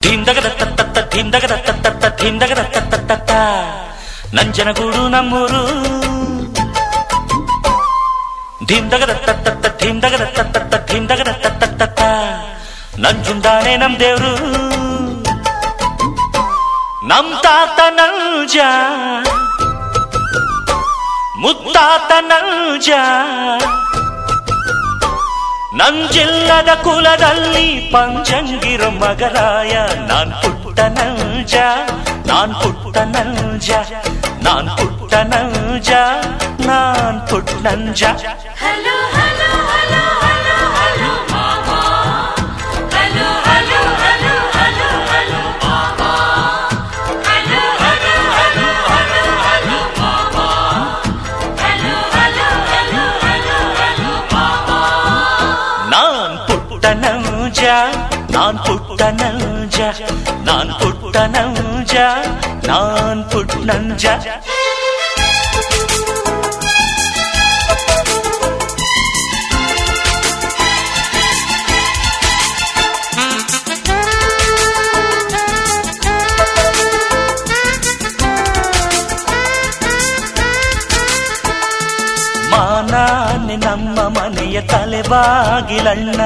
ಧೀಮ್ದಗದ ತತ್ತ ಧೀಮ್ದಗದ ತತ್ತ ಧೀಮ್ದಗದ ತತ್ತ ನಂಜನಗೂಡು ನಮ್ಮೂರು ಧೀಮ್ದಗದ ತತ್ತ ಧೀಮ್ದಗದ ತತ್ತ ಧೀಮ್ದಗದ ತತ್ತ ನಂಜುಂಡಾನೆ ನಮ್ ದೇವ್ರು ನಮ್ ತಾತ ನಂಜ ಮುತ್ತಾತ ನಂಜ ನಂಜಿಲ್ಲದ ಕುಲದಲ್ಲಿ ಪಂಚಂಗಿರೋ ಮಗರಾಯ ನಾನ್ ಪುಟ್ಟ ನಂಜ ನಾನ್ ಪುಟ್ಟ ನಂಜ ನಾನ್ ಪುಟ್ಟ ನಂಜ ನಾನ್ Putta Nanja hello hello hello hello hello ಮಾಮಾ hello hello hello hello hello ಮಾಮಾ hello hello hello hello hello ಮಾಮಾ hello hello hello hello hello ಮಾಮಾ ನಾನ್ ಪುಟ್ಟ ನಂಜ ನಾನ್ ಪುಟ್ಟ ನಂಜ ನಾನ್ ಪುಟ್ಟ ನಂಜ ನಾನ್ ಪುಟ್ಟ ನಂಜ ಮಾನಾನೆ ನಮ್ಮ ಮನೆಯ ತಲೆಬಾಗಿಲಣ್ಣ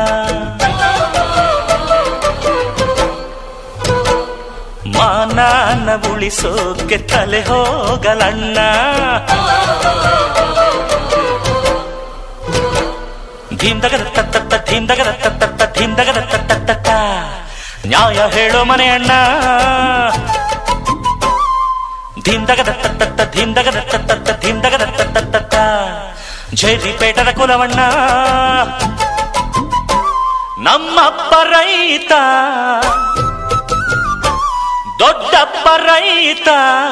ಮಾನಾನ ಉಳಿಸೋಕೆ ತಲೆ ಹೋಗಲಣ್ಣ ಧೀಮ್ದಗದ ತತ್ತ ಧೀಮ್ದಗದ ತತ್ತ ಧೀಮ್ದಗದ ತತ್ತ ನ್ಯಾಯ ಹೇಳೋ ಮನೆ ಅಣ್ಣ ಧೀಮ್ದಗದ ತತ್ತ ಧೀಮ್ದಗದ ತತ್ತ ಧೀಮ್ದಗದ ತತ್ತ ಜೈರಿಪೇಟದ ಕುಲವಣ್ಣ ನಮ್ಮಪ್ಪ ರೈತ ದೊಡ್ಡಪ್ಪ ರೈತ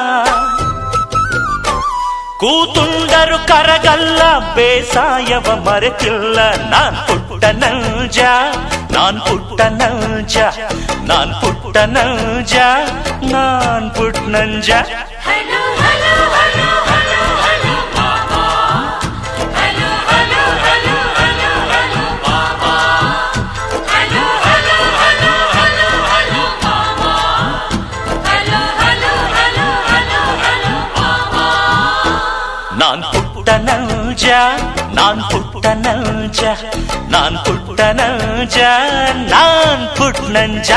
ಕೂತುಂಡರು ಕರಗಲ್ಲ ಬೇಸಾಯವ ಮರೆತಿಲ್ಲ ನಾನ್ ಪುಟ್ಟ ನಂಜ ನಾನ್ ಪುಟ್ಟ ನಂಜ ನಾನ್ ಪುಟ್ಟ ನಂಜ ನಾನ್ Putta Nanja hello hello hello hello hello ಮಾಮಾ hello hello hello hello hello ಮಾಮಾ hello hello hello hello hello ಮಾಮಾ hello hello hello hello hello ಮಾಮಾ ನಾನ್ ಪುಟ್ಟ ನಂಜ ನಾನ್ ಪುಟ್ಟ ನಂಜ ನಾನ್ ಪುಟ್ಟ ನಂಜ ನಾನ್ ಪುಟ್ಟ ನಂಜ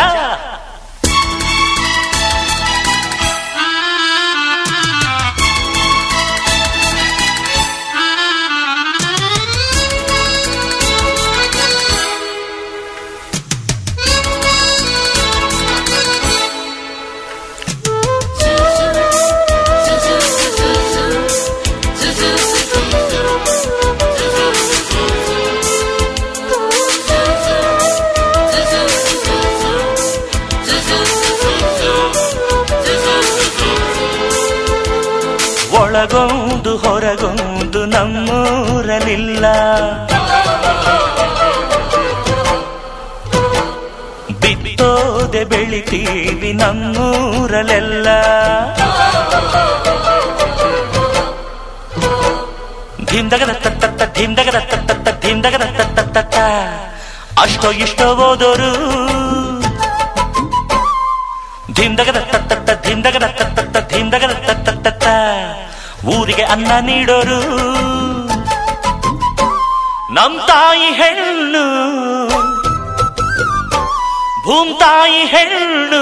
ಒಳಗೊಂದು ಹೊರಗೊಂದು ನಮ್ಮೂರಲಿಲ್ಲ ಬಿತ್ತೋದೆ ಬೆಳಿತೀವಿ ನಮ್ಮೂರಲೆಲ್ಲ ಧೀಮ್ದಗದ ತತ್ತ ಧೀಮ್ದಗದ ತತ್ತ ಧೀಮ್ದಗದ ತತ್ತ ಅಷ್ಟೋ ಇಷ್ಟೋ ಓದೋರು ಧೀಮ್ದಗದ ತತ್ತ ಧೀಮ್ದಗದ ತತ್ತ ಧೀಮ್ದಗದ ತತ್ತ ಊರಿಗೆ ಅನ್ನ ನೀಡೋರು ನಮ್ ತಾಯಿ ಹೆಣ್ಣು ಭೂಮ್ತಾಯಿ ಹೆಣ್ಣು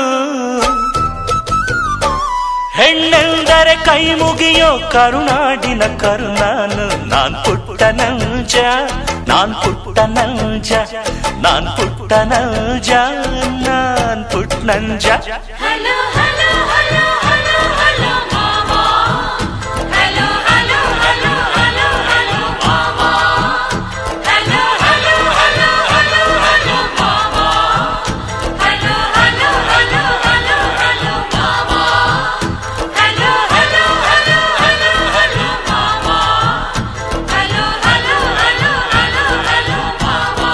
ಹೆಣ್ಣೆಂದರೆ ಕೈ ಮುಗಿಯೋ ಕರುನಾಡಿನ ಕರುನಾನು ನಾನ್ ಪುಟ್ಟ ನಂಜ ನಾನ್ ಪುಟ್ಟ ನಂಜ ನಾನ್ ಪುಟ್ಟ ನಂಜ ನಾನ್ Putta Nanja hello hello hello hello hello ಮಾಮಾ hello hello hello hello hello ಮಾಮಾ hello hello hello hello hello ಮಾಮಾ hello hello hello hello hello ಮಾಮಾ hello hello hello hello hello ಮಾಮಾ hello hello hello hello hello ಮಾಮಾ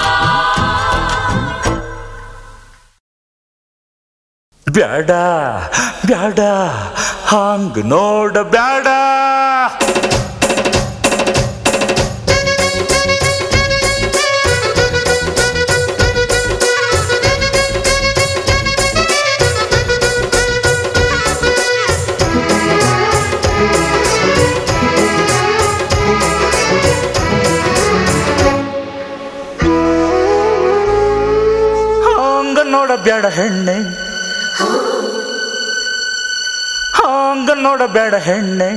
ಬ್ಯಾಡ ಬ್ಯಾಡ ಹಾಂಗ್ ನೋಡ ಬ್ಯಾಡ ನೋಡಬೇಡ ಹೆಣ್ಣೆ, ಹಾಂಗ ನೋಡಬೇಡ ಹೆಣ್ಣೆ,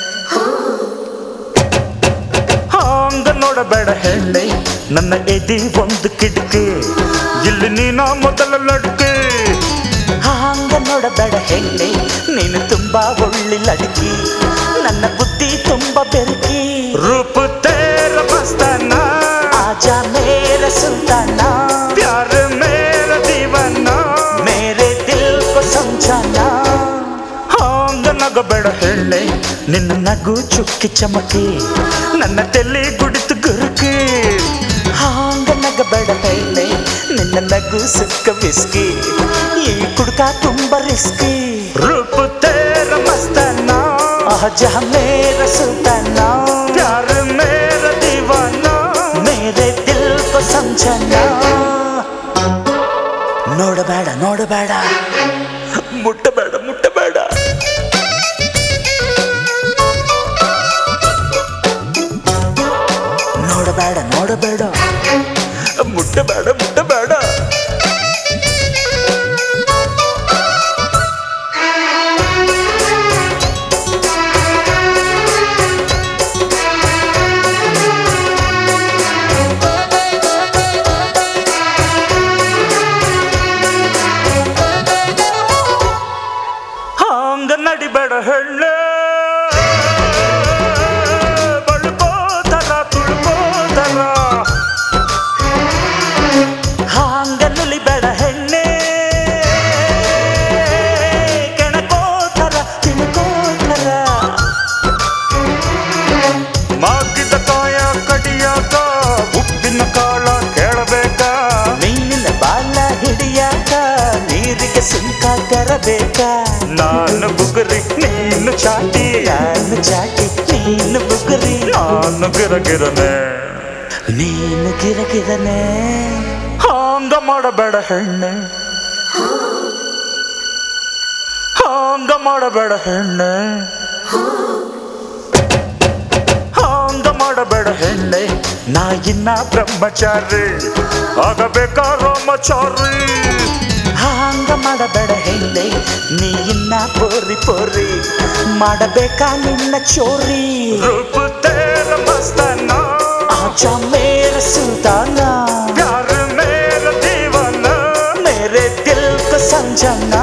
ಹಾಂಗ ನೋಡಬೇಡ ಹೆಣ್ಣೆ. ನನ್ನ ಎದಿ ಒಂದು ಕಿಟಕಿ, ಇಲ್ಲಿ ನೀನ ಮೊದಲ ಲಡ್ಕೆ. ಹಾಂಗ ನೋಡಬೇಡ ಹೆಣ್ಣೆ, ನೀನು ತುಂಬಾ ಒಳ್ಳೆ ಲಡ್ಕಿ, ನನ್ನ ಬುದ್ಧಿ ತುಂಬಾ ಬೆರಕಿ. ರೂಪ ತೇರ ಮಸ್ತಾನಾ, ಆಜಾ ಮೇರ ಸುಲ್ತಾನಾ, ಪ್ಯಾರ ಮೇರ ದೀವಾನಾ, ಮೇರೆ ದಿಲ್ ಕೋ ಸಮझाना. ಹಾಂಗ ನಗಬೇಡ ಹೆಣ್ಣೆ, ನಿನ್ನ ನಗು ಚುಕ್ಕಿ ಚಮಕಿ, ನನ್ನ ತಲೆ ಗುಡಿತು ಗುರುಕಿ. ಹಾಂಗ ನಗಬೇಡ ಹೆಣ್ಣೆ, ನಿನ್ನ ನಗು ಸುಕ್ಕ ಬಿಸ್ಕಿ, ಈ ಕುಡ್ಕ ತುಂಬ ರಿಸ್ಕಿ. ರೂಪ ತೇರ ಮಸ್ತಾನಾ, ಆಜಾ ಮೇರ ಸುಲ್ತಾನಾ, ಪ್ಯಾರ ಮೇರ ದೀವಾನಾ, ಮೇರೆ ದಿಲ್ ಕೋ ಸಮझाना. ನೋಡಬೇಡ ನೋಡಬೇಡ, ಮುಟ್ಟಬೇಡ ಮುಟ್ಟಬೇಡ, ನೋಡಬೇಡ ನೋಡಬೇಡ, ಮುಟ್ಟಬೇಡ ಮುಟ್ಟಬೇಡ. ಹಾಂಗ ನಡಿಬೇಡ ಹೆಣ್ಣೆ, ಬಳ್ಬೋದರ ತುಳ್ಬೋದರ. ಹಾಂಗ ನುಲಿಬೇಡ ಹೆಣ್ಣೆ, ಕೆಣಕೋತರ ತಿಳ್ಕೋತರ. ಮಾಗಿದ ಕಾಯ ಕಡಿಯಾಕ, ಉಪ್ಪಿನ ಕಾಳ ಕೇಳಬೇಕ, ಮೀನಿನ ಬಾಲ ಹಿಡಿಯಾಕ, ನೀರಿಗೆ ಸುಂಕ ತರಬೇಕ. ನಾನು ಬುಗುರಿ ನೀನು ಚಾಟಿ, ನಾನು ಚಾಟಿ ನೀನು ಬುಗುರಿ, ನಾನು ಗಿರಗಿರನೆ ನೀನು ಗಿರಗಿರನೆ. ಹಾಂಗ ಮಾಡಬೇಡ ಹೆಣ್ಣೆ, ಹಾಂಗ ಮಾಡಬೇಡ ಹೆಣ್ಣೆ, ಹಾಂಗ ಮಾಡಬೇಡ ಹೆಣ್ಣೆ. ನಾ ಇನ್ನ ಬ್ರಹ್ಮಚಾರಿ, ಆಗಬೇಕಾ ರಾಮಚಾರಿ. ಹಾಂಗ ಮಾಡಬೇಡ ಹೆಣ್ಣೆ, ನೀ ಇನ್ನ ಪೋರಿ ಪೋರಿ, ಮಾಡಬೇಕಾ ನಿನ್ನ ಚೋರಿ. ರೂಪ ತೇರ ಮಸ್ತಾನಾ, ಆಜಾ ಮೇರ ಸುಲ್ತಾನಾ, ಪ್ಯಾರ ಮೇರ ದೀವಾನಾ, ಮೇರೆ ದಿಲ್ ಕೋ ಸಮझाना.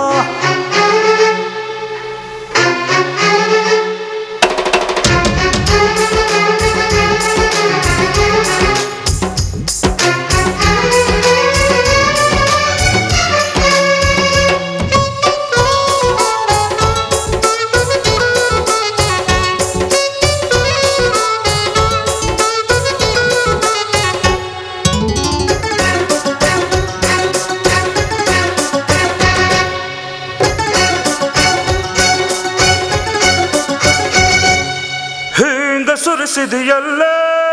ಸುರಿಸಿದೆಯಲ್ಲೇ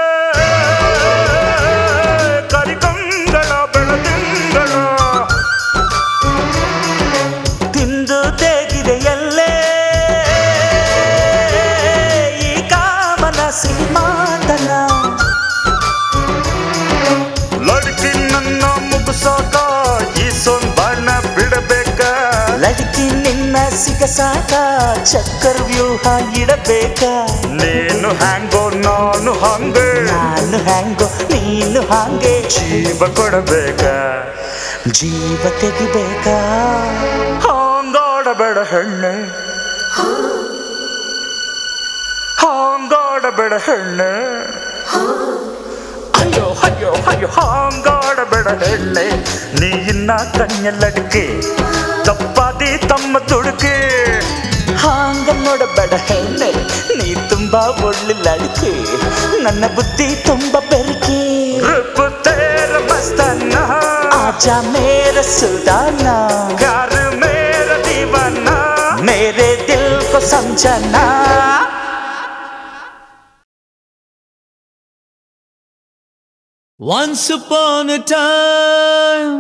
ಕರಿಕಂಗಳ ಬೆಳದಿಂಗಳ, ತಿಂದು ತೆಗಿದೆಯಲ್ಲೇ ಈ ಕಾಮನ ಸಿಂಹಾತನ. ಲಡ್ಕಿ ನನ್ನ ಮುಗಿಸಾಕ ಈ ಸೊಂಬಾಣ ಬಿಡಬೇಕ, ಲಡ್ಕಿ ನಿನ್ನ ಸಿಗಸಾಕ ಚಕ್ಕರ್ ವ್ಯೂಹ ಇಡಬೇಕ. ನೀನು ಹ್ಯಾಂಗೋ ನಾನು ಹಂಗೆ, ನಾನು ಹ್ಯಾಂಗೋ ನೀನು ಹಾಗೆ, ಜೀವ ಕೊಡಬೇಕ ಜೀವ ತೆಗಿಬೇಕ. ಹಾಂಗಾಡಬೇಡ ಹೆಣ್ಣೆ, ಹಾಂಗಾಡಬೇಡ ಹೆಣ್ಣೆ, ಅಯ್ಯೋ ಅಯ್ಯೋ ಅಯ್ಯೋ ಹಾಂಗಾಡಬೇಡ ಹೆಣ್ಣೆ. ನೀ ಇನ್ನ ಕಣ್ಣೆಲ್ಲಡ್ಕೆ, ತಪ್ಪಾದಿ ತಮ್ಮ ದುಡುಕೆ. ಹಾಂಗ ನೋಡಬೇಡ ಹೆಣ್ಣೆ, ನೀ ತುಂಬಾ ಒಳ್ಳೆ ಲಡ್ಕೆ, ನನ್ನ ಬುದ್ಧಿ ತುಂಬಾ ಬೆರಕೆ. ರೂಪ ತೇರ ಮಸ್ತಾನಾ, ಆಜಾ ಮೇರ ಸುಲ್ತಾನಾ, ಪ್ಯಾರ ಮೇರ ದೀವಾನಾ, ಮೇರೆ ದಿಲ್ ಕೋ ಸಮझाना. Once upon a time,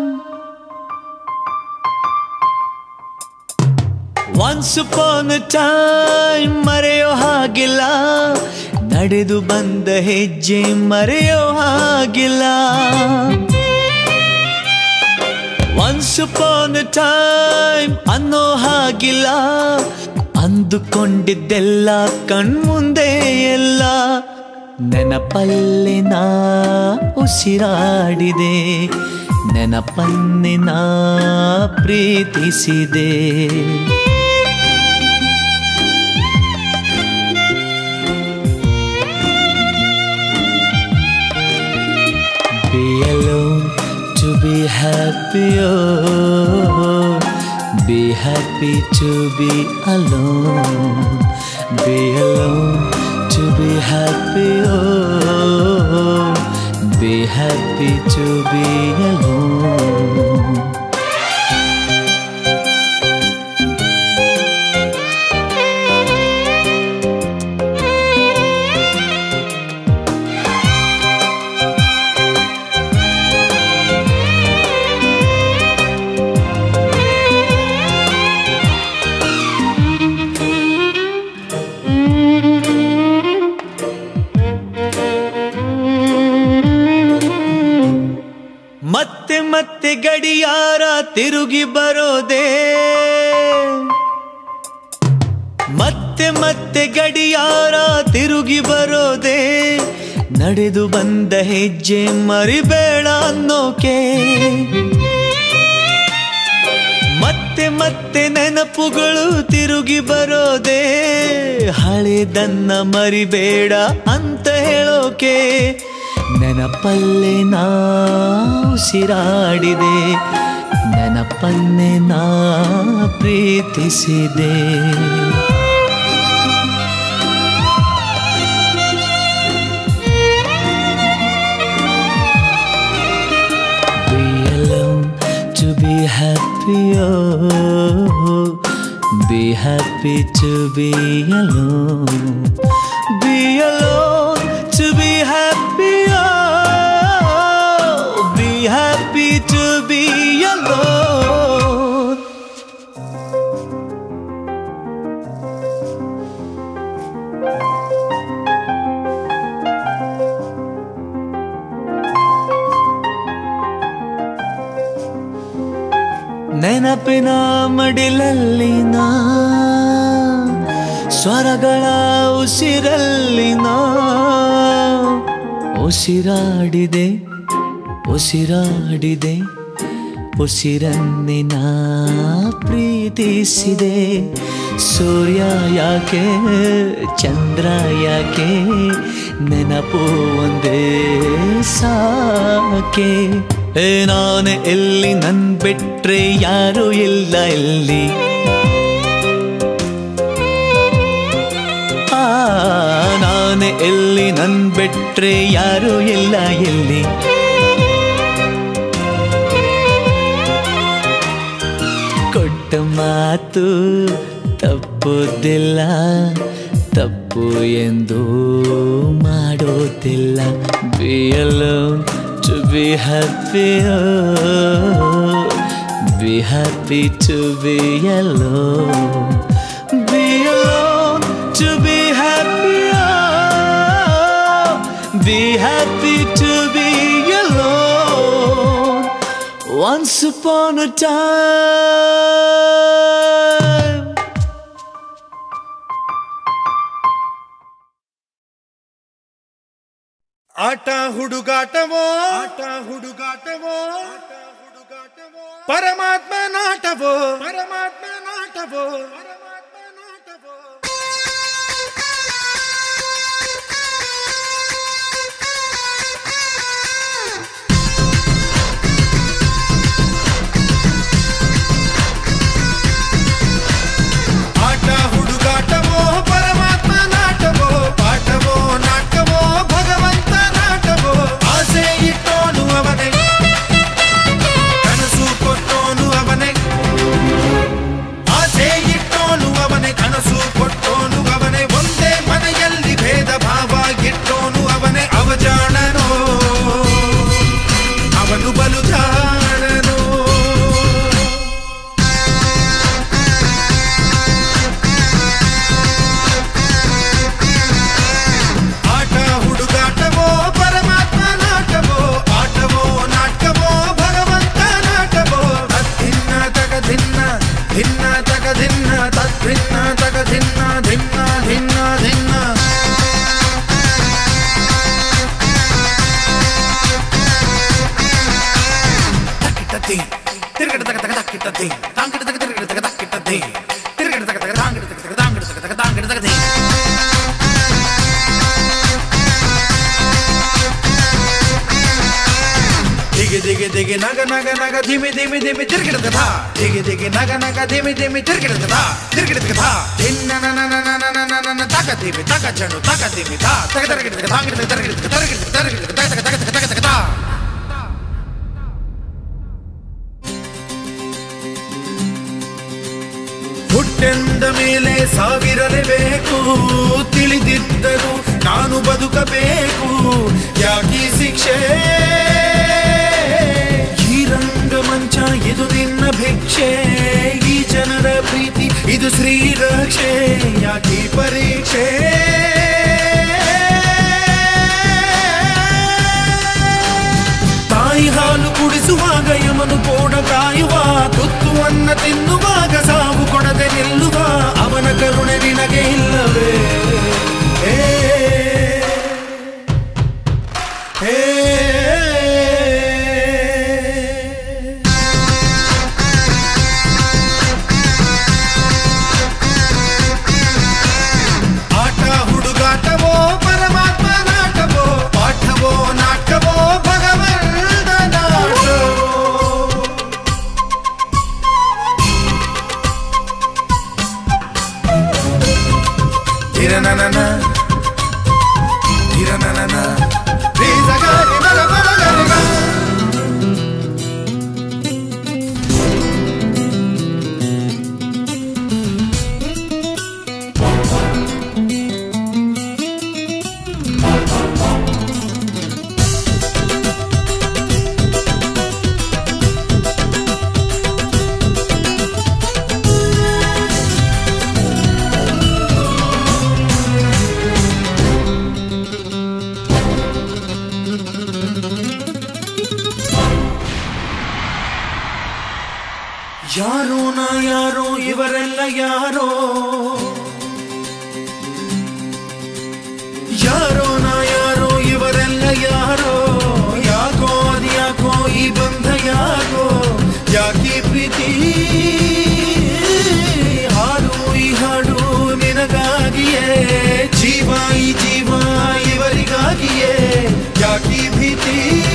once upon a time, ಮರೆಯೋ ಹಾಗಿಲ್ಲ, ನಡೆದು ಬಂದ ಹೆಜ್ಜೆ ಮರೆಯೋ ಹಾಗಿಲ್ಲ. ಒನ್ಸ್ ಅಪಾನ್ ಅ ಟೈಮ್ ಅನ್ನೋ ಹಾಗಿಲ್ಲ, ಅಂದುಕೊಂಡಿದ್ದೆಲ್ಲ ಕಣ್ಮುಂದೆ ಎಲ್ಲ ನೆನಪಲ್ಲಿ ನಾ ಉಸಿರಾಡಿದೆ, ನೆನಪನ್ನೇ ನಾ ಪ್ರೀತಿಸಿದೆ. Be alone to be happy, oh. Be happy to be alone. Be alone to be happy, oh. Be happy to be alone. ಮತ್ತೆ ಮತ್ತೆ ಗಡಿಯಾರ ತಿರುಗಿ ಬರೋದೇ, ಮತ್ತೆ ಮತ್ತೆ ಗಡಿಯಾರ ತಿರುಗಿ ಬರೋದೇ, ನಡೆದು ಬಂದ ಹೆಜ್ಜೆ ಮರಿಬೇಡ ಅನ್ನೋಕೆ. ಮತ್ತೆ ಮತ್ತೆ ನೆನಪುಗಳು ತಿರುಗಿ ಬರೋದೇ, ಹಳೆದನ್ನ ಮರಿಬೇಡ ಅಂತ ಹೇಳೋಕೆ. ನೆನಪಲ್ಲೇ ನಾ ಉಸಿರಾಡಿದೆ, ನೆನಪನ್ನೇ ನಾ ಪ್ರೀತಿಸಿದೆ. Be alone to be happy, oh. Be happy to be alone. Be alone to be happy, oh. Be happy to be alone. ನೆನಪಿನ ಮಡಿಲಲ್ಲಿ ನಾ, ಸ್ವರಗಳ ಉಸಿರಲ್ಲಿ ನಾ ಉಸಿರಾಡಿದೆ, ಉಸಿರಾಡಿದೆ, ಉಸಿರನ್ನೇ ನಾ ಪ್ರೀತಿಸಿದೆ. ಸೂರ್ಯ ಯಾಕೆ ಚಂದ್ರ ಯಾಕೆ, ನೆನಪು ಒಂದೇ ಸಾಕೆ. ನಾನೇ ಎಲ್ಲಿ ನನ್ ಬಿಟ್ರೆ ಯಾರು ಇಲ್ಲ ಎಲ್ಲಿ, ನಾನೇ ಎಲ್ಲಿ ನನ್ ಬಿಟ್ರೆ ಯಾರು ಇಲ್ಲ ಎಲ್ಲಿ. ಕೊಟ್ಟ ಮಾತು ತಪ್ಪುದಿಲ್ಲ, ತಪ್ಪು ಎಂದು ಮಾಡೋದಿಲ್ಲ. Be alone to be happy, oh. Be happy to be alone. Be alone to be happy, oh. Be happy to be alone. Once upon a time. ಆಟ ಹುಡುಗಾಟವೋ, ಆಟ ಹುಡುಗಾಟವೋ, ಪರಮಾತ್ಮ ನಾಟವೋ, ಪರಮಾತ್ಮ ನಾಟವೋ, ಪರಮಾತ್ಮ ನಾಟವೋ. ಆಟ ಹುಡುಗಾಟವೋ, ಪರಮಾತ್ಮ ನಾಟವೋ, ಪಾಠವೋ ನಾಟಕವೋ, ಭಗವಂತ ನಾಟವೋ. ಆಸೆ ಇಟ್ಟೋನು ಅವನೇ, ಕನಸು ಕೊಟ್ಟೋನು ಅವನೇ, ಆಸೆ ಇಟ್ಟೋನು ದಿಗೆ ದಿಗೆ ನಗ ನಗ ನಗ ಧಿಮಿ ಧಿಮಿ ಧಿಮಿ ತಿರ್ಗಿಡದ ಧಾ ದಿಗೆ ದಿಗೆ ನಗ ನಗ ಧಿಮಿ ಧಿಮಿ ತಿರ್ಗಿಡದ ಧಾ ತಿರ್ಗಿಡದ ಧಾ ಧಿನ್ನ ನ ನ ನ ನ ನ ನ ನ ತಕ ಧಿಮಿ ತಕ ಚಣು ತಕ ಧಿಮಿ ಧಾ ತಕ ತರಗಿಡದ ಧಾಂಗಿಡದ ತರಗಿಡದ ತರಗಿಡದ ತರಗಿಡದ ತಕ ತಕ ತಕ ತಕ ತಕ ಧಾ ಹುಟ್ಟೆಂದ ಮೇಲೆ ಸಾವಿರಲೇಬೇಕು ತಿಳಿದಿದ್ದರು ನಾನು ಬದುಕಬೇಕು ಯಾಕೀ ಶಿಕ್ಷೆ ಈ ರಂಗಮಂಚ ಇದು ನಿನ್ನ ಭಿಕ್ಷೆ ಈ ಜನರ ಪ್ರೀತಿ ಇದು ಶ್ರೀರಕ್ಷೆ ಯಾಕೀ ಪರೀಕ್ಷೆ ತಾಯಿ ಹಾಲು ಕುಡಿಸುವಾಗ ಯಮನು ಕೋಣ ಕಾಯುವ ತುತ್ತುವನ್ನ ತಿನ್ನುವಾಗ ಸಾವು ಕೊಡದೆ ನಿಲ್ಲುವ ಅವನ ಕರುಣೆ ನಿನಗೆ ಇಲ್ಲವೇ ಆಟ ಹುಡುಗಾಟವೋ ಪರಮಾತ್ಮ ನಾಟವೋ ಪಾಠವೋ ನಾಟವೋ ಭಗವಂತ ನಾಟವೋ ಧಿರನನನ ಧಿರನನನ ಧೀಸಗಾರಿ ಮರಮರಗರಿಗ ಯಾರೋ ನಾ ಯಾರೋ ಇವರೆಲ್ಲ ಯಾರೋ ಯಾರೋ ನಾ ಯಾರೋ ಇವರೆಲ್ಲ ಯಾರೋ ಯಾಕೋ ಅದ್ಯಾಕೋ ಈ ಬಂಧ ಯಾಕೋ ಯಾಕೀ ಪ್ರೀತಿ ಹಾಡು ಈ ಹಾಡು ನಿನಗಾಗಿಯೇ ಜೀವ ಈ ಜೀವ ಇವರಿಗಾಗಿಯೇ ಯಾಕೀ ಭೀತಿ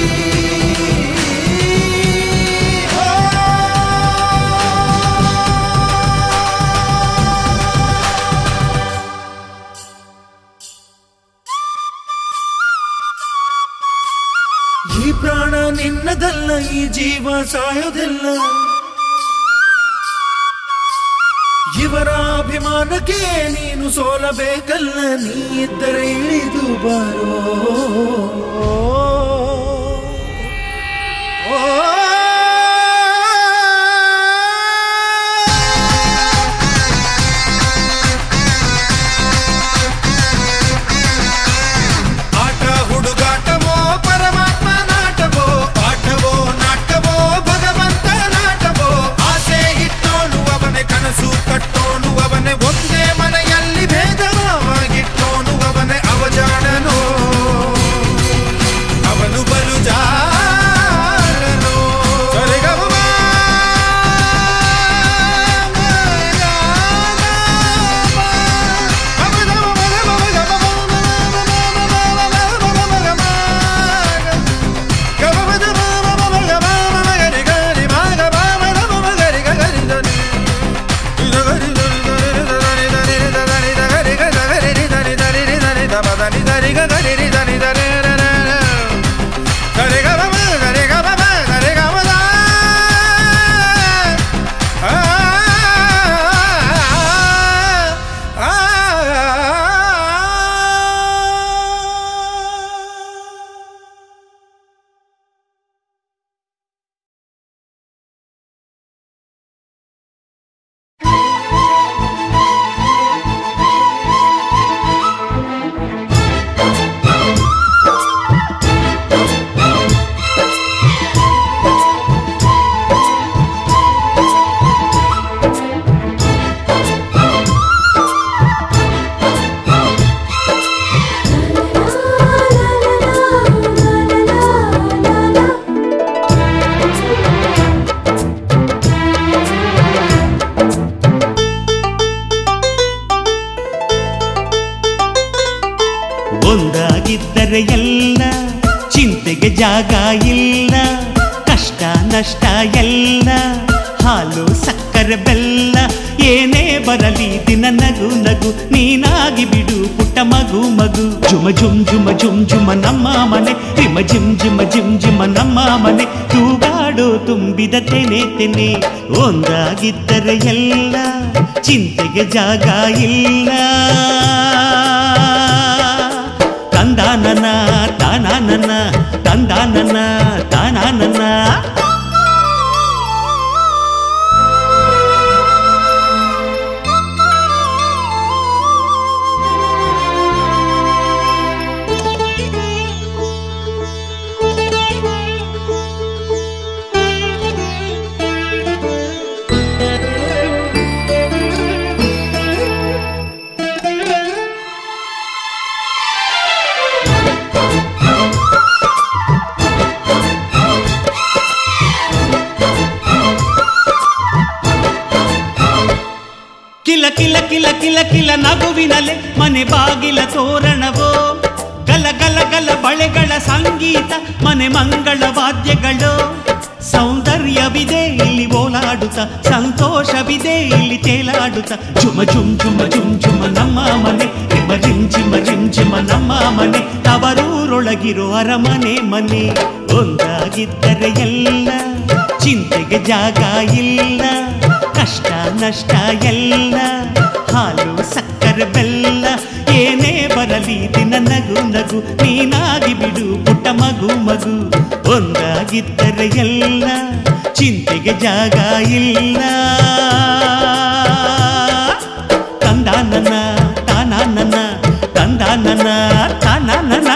ಈ ಪ್ರಾಣ ನಿನ್ನದಲ್ಲ ಈ ಜೀವ ಸಾಯೋದಿಲ್ಲ ಇವರ ಅಭಿಮಾನಕ್ಕೆ ನೀನು ಸೋಲಬೇಕಲ್ಲ ನೀ ಇದ್ದರೆ ಇಳಿದು ಬಾರೋ ಆಟ ಹುಡುಗಾಟವೋ ಪರಮಾತ್ಮ ನಾಟವೋ ಪಾಠವೋ ನಾಟವೋ ಭಗವಂತ ನಾಟವೋ ಆಸೆ ಇಟ್ಟೋನು ಅವನೇ ಕನಸು ಕಟ್ಟೋನು ಅವನೇ ಒಂದೇ ಮನೆಯಲ್ಲಿ ಭೇದವಾಗಿಟ್ಟೋನು ಅವನೇ ಅವಜಾಡನೋ ಜಾಗ ಇಲ್ಲ, ಕಷ್ಟ ನಷ್ಟ ಎಲ್ಲ, ಹಾಲು ಸಕ್ಕರೆ ಬೆಲ್ಲ ಏನೇ ಬರಲಿ ದಿನ ನಗು ನಗು, ನೀನಾಗಿ ಬಿಡು ಪುಟ್ಟ ಮಗು ಮಗು. ಜುಮ ಜುಮ್ ಜುಮ ಜುಮ್ ಜುಮ ನಮ್ಮ ಮನೆ, ರಿಮ ಜಿಮ್ ಜಿಮ ಜಿಮ್ ಜಿಮ ನಮ್ಮ ಮನೆ, ತೂಗಾಡೋ ತುಂಬಿದ ತೆನೆ ತೆನೆ. ಒಂದಾಗಿದ್ದರೆ ಎಲ್ಲ, ಚಿಂತೆಗೆ ಜಾಗ ಇಲ್ಲ. ತಂದಾನನ ತಾನಾನನ, ತಂದಾನನ ತಾನಾನನ. ಕಿಲ ಕಿಲ ಕಿಲ ಕಿಲ ಕಿಲ ನಗುವಿನಲೆ ಮನೆ ಬಾಗಿಲ ತೋರಣವೋ, ಗಲ ಗಲ ಗಲ ಬಳೆಗಳ ಸಂಗೀತ ಮನೆ ಮಂಗಳ ವಾದ್ಯಗಳು. ಸೌಂದರ್ಯವಿದೆ ಇಲ್ಲಿ ಓಲಾಡುತ್ತ, ಸಂತೋಷವಿದೆ ಇಲ್ಲಿ ತೇಲಾಡುತ್ತ. ಜುಮ ಜುಮ್ ಜುಮ ಜುಮ್ ಜುಮ ನಮ್ಮ ಮನೆ, ರಿಮ ರಿಮ್ ಜಿಮ ರಿಮ್ ಜಿಮ ನಮ್ಮ ಮನೆ, ತವರೂರೊಳಗಿರೋ ಅರಮನೆ ಮನೆ. ಒಂದಾಗಿದ್ದರೆ ಎಲ್ಲ, ಚಿಂತೆಗೆ ಜಾಗ ಇಲ್ಲ, ಕಷ್ಟ ನಷ್ಟ ಎಲ್ಲ, ಹಾಲು ಸಕ್ಕರೆ ಬೆಲ್ಲ ಏನೇ ಬರಲಿ ದಿನ ನಗು ನಗು, ನೀನಾಗಿ ಬಿಡು ಪುಟ್ಟ ಮಗು ಮಗು. ಒಂದಾಗಿದ್ದರೆ ಎಲ್ಲ, ಚಿಂತೆಗೆ ಜಾಗ ಇಲ್ಲ. ತಂದಾನನ ತಾನಾನನ, ತಂದಾನನ ತಾನಾನನ.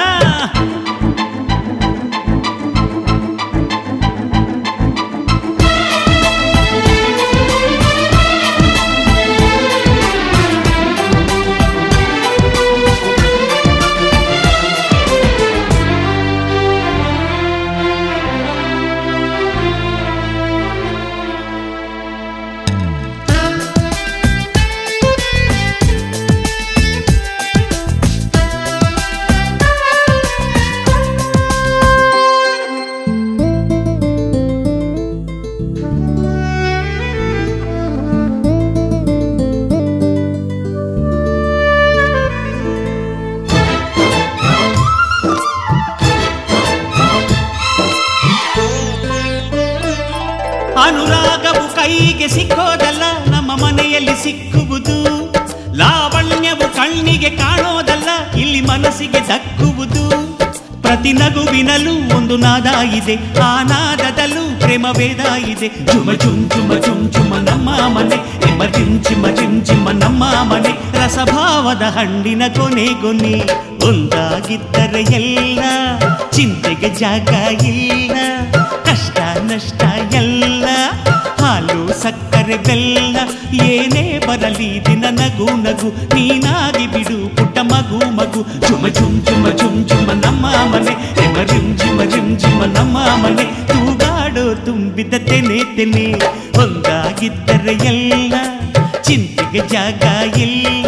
ಅನುರಾಗವು ಕೈಗೆ ಸಿಕ್ಕೋದಲ್ಲ, ನಮ್ಮ ಮನೆಯಲ್ಲಿ ಸಿಕ್ಕುವುದು. ಲಾವಣ್ಯವು ಕಣ್ಣಿಗೆ ಕಾಣೋದಲ್ಲ, ಇಲ್ಲಿ ಮನಸ್ಸಿಗೆ ದಕ್ಕುವುದು. ಪ್ರತಿ ನಗುವಿನಲ್ಲೂ ಒಂದು ನಾದ ಇದೆ, ಆ ನಾದದಲ್ಲೂ ಪ್ರೇಮ ವೇದ ಇದೆ. ಜುಮ ಜುಮ್ ಜುಮ ಜುಮ್ ಜುಮ ನಮ್ಮ ಮನೆ, ರಿಮ ಜಿಮ್ ಜಿಮ ಜಿಮ್ ಜಿಮ ನಮ್ಮ ಮನೆ, ರಸಭಾವದ ಹಣ್ಣಿನ ಕೊನೆ ಕೊನೆ. ಒಂದಾಗಿದ್ದರೆ ಎಲ್ಲ, ಚಿಂತೆಗೆ ಜಾಗ ಇಲ್ಲ, ಕಷ್ಟ ನಷ್ಟ ಎಲ್ಲ, ಹಾಲು ಸಕ್ಕರೆ ಬೆಲ್ಲ ಏನೇ ಬರಲಿ ದಿನ ನಗು ನಗು, ನೀನಾಗಿ ಬಿಡು ಪುಟ್ಟ ಮಗು ಮಗು. ಜುಮ ಜುಮ್ ಜುಮ ಜುಮ್ ಜುಮ ನಮ್ಮ ಮನೆ, ರಿಮ ರಿಮ್ ಜಿಮ ರಿಮ್ ಜಿಮ ನಮ್ಮ ಮನೆ, ತೂಗಾಡೋ ತುಂಬಿದ ತೆನೆ ತೆನೆ. ಒಂದಾಗಿದ್ದರೆ ಎಲ್ಲ, ಚಿಂತೆಗೆ ಜಾಗ ಇಲ್ಲ.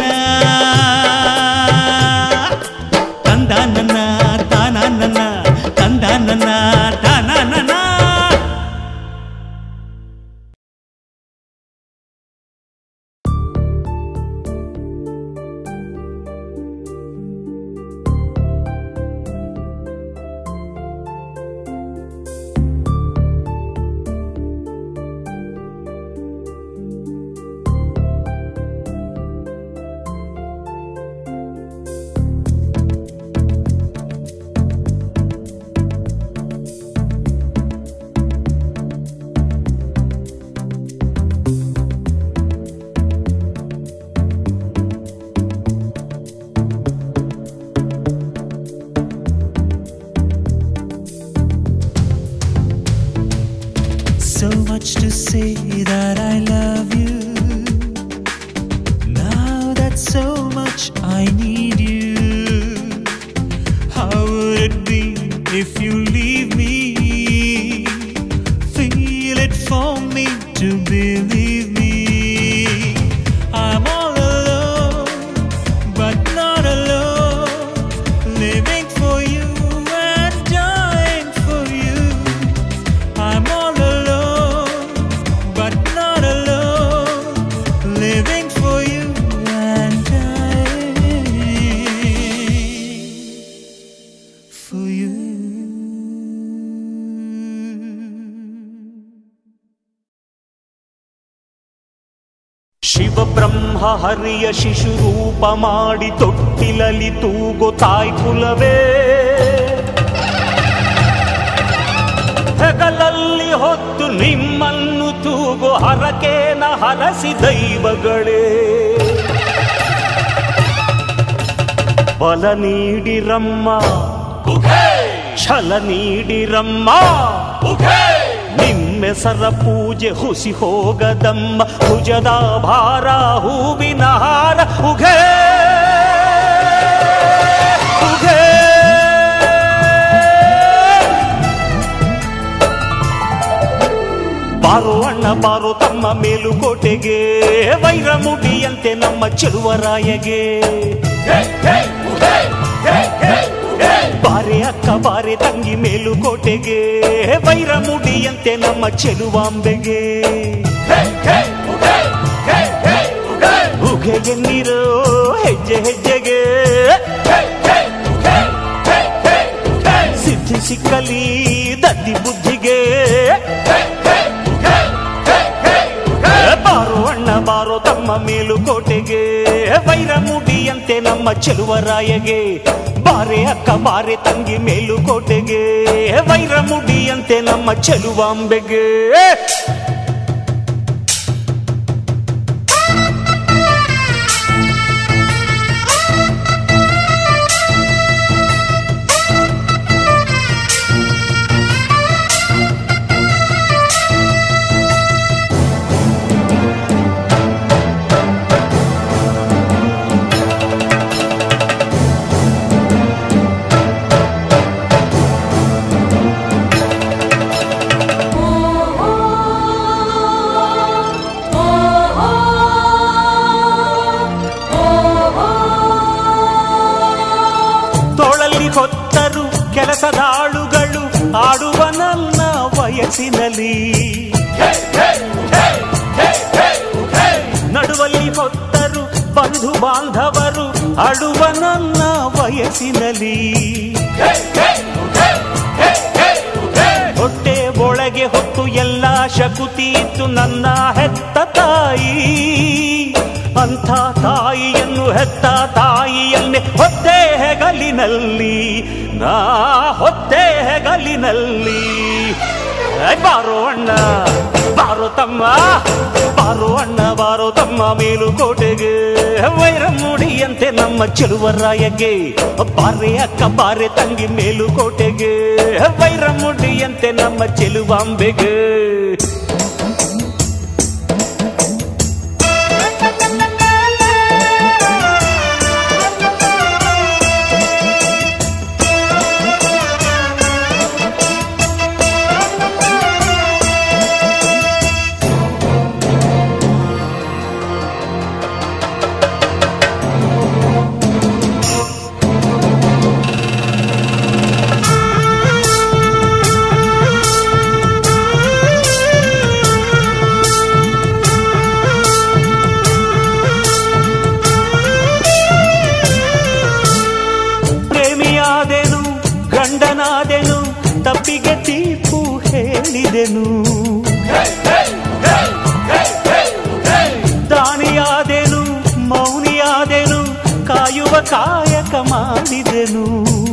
ತಂದಾನನ ತಾನಾನನ, ತಂದಾನನ ತಾನಾನನ. ಶಿವಬ್ರಹ್ಮ ಹರಿಯ ಶಿಶುರೂಪ ಮಾಡಿ ತೊಟ್ಟಿಲಲಿ ತೂಗೋ ತಾಯ್ಕುಲವೇ, ಹೆಗಲಲ್ಲಿ ಹೊತ್ತು ನಿಮ್ಮನ್ನು ತೂಗೋ ಹರಕೇನ ಹರಸಿ ದೈವಗಳೇ, ಬಲ ನೀಡಿರಮ್ಮ ಛಲ ನೀಡಿರಮ್ಮ, ನಿಮ್ಮೆಸರ ಪೂಜೆ ಹುಸಿ ಹೋಗದಮ್ಮ, ಭುಜದ ಭಾರ ಹೂವಿನ ಹಾರ ಉಘೇ ಉಘೇ. ಬಾರೋ ಅಣ್ಣ ಬಾರೋ ತಮ್ಮ ಮೇಲುಕೋಟೆಗೆ, ವೈರಮುಡಿಯಂತೆ ನಮ್ಮ ಚೆಲುವರಾಯಗೆ, ಬಾರೆ ಅಕ್ಕ ಬಾರೆ ತಂಗಿ ಮೇಲುಕೋಟೆಗೆ, ವೈರಮುಡಿಯಂತೆ ನಮ್ಮ ಚೆಲುವಾಂಬೆಗೆ, ಉಘೆ ಎನ್ನಿರೋ ಹೆಜ್ಜೆ ಹೆಜ್ಜೆಗೆ, ಸಿದ್ಧಿ ಸಿಕ್ಕಲಿ ದದ್ದಿ ಬುದ್ಧಿಗೆ, ಬಾರೋ ಅಣ್ಣ ಬಾರೋ ತಮ್ಮ ಮೇಲುಕೋಟೆಗೆ, ವೈರಮುಡಿಯಂತೆ ನಮ್ಮ ಚೆಲುವರಾಯಗೆ, ಬಾರೆ ಅಕ್ಕ ಬಾರೆ ತಂಗಿ ಮೇಲುಕೋಟೆಗೆ, ವೈರಮುಡಿಯಂತೆ ನಮ್ಮ ಚೆಲುವಾಂಬೆಗೆ. ಹೊತ್ತರು ಕೆಲಸದಾಳುಗಳು ಆಡುವ ನನ್ನ ವಯಸ್ಸಿನಲ್ಲಿ, ನಡುವಲ್ಲಿ ಹೊತ್ತರು ಬಂಧು ಬಾಂಧವರು ಆಡುವ ನನ್ನ ವಯಸ್ಸಿನಲ್ಲಿ, ಹೊಟ್ಟೆ ಒಳಗೆ ಹೊತ್ತು ಎಲ್ಲ ಶಕುತಿ ಇತ್ತು ನನ್ನ ಹೆತ್ತ ತಾಯಿ, ಅಂಥ ತಾಯಿಯನ್ನು ಹೆತ್ತ ತಾಯಿಯನ್ನೇ ಹೊತ್ತೆ ಹೆಗಲಿನಲ್ಲಿ, ನಾ ಹೊತ್ತೆ ಹೆಗಲಿನಲ್ಲಿ. ಬಾರೋ ಅಣ್ಣ ಬಾರೋ ತಮ್ಮ, ಬಾರೋ ಅಣ್ಣ ಬಾರೋ ತಮ್ಮ ಮೇಲುಕೋಟೆಗೆ, ವೈರಮುಡಿಯಂತೆ ನಮ್ಮ ಚೆಲುವರಾಯಗೆ, ಬಾರೆ ಅಕ್ಕ ಬಾರೆ ತಂಗಿ ಮೇಲುಕೋಟೆಗೆ, ವೈರಮುಡಿಯಂತೆ ನಮ್ಮ ಚೆಲುವಾಂಬೆಗೆ. ಗಂಡನಾದೆನು ತಪ್ಪಿಗೆ ತೀರ್ಪು ಹೇಳಿದೆನು, ದಾನಿಯಾದೆನು ಮೌನಿಯಾದೆನು ಕಾಯುವ ಕಾಯಕ ಮಾಡಿದೆನು,